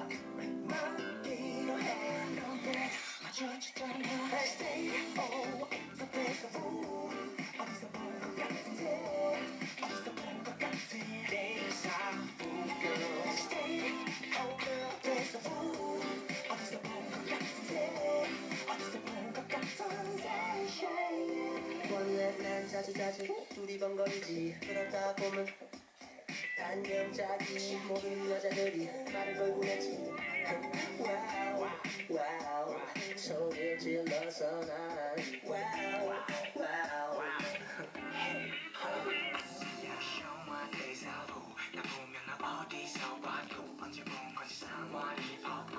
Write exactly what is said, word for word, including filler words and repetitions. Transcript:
난 필요해 너를 마주쳤잖아 I stay oh the place of fool 어디서 본 것 같은데 어디서 본 것 같아 데자 vu girl I stay oh the place of fool 어디서 본 것 같은데 어디서 본 것 같은데 원래 난 자주자주 두리번거리지 그러다 보면 단명자기 모든 여자들이 말을 걸고 했지 와우 와우 소리를 질러서 난 와우 와우 나 보면 나 어디서 봐도 언제 본 건지 상관이 없고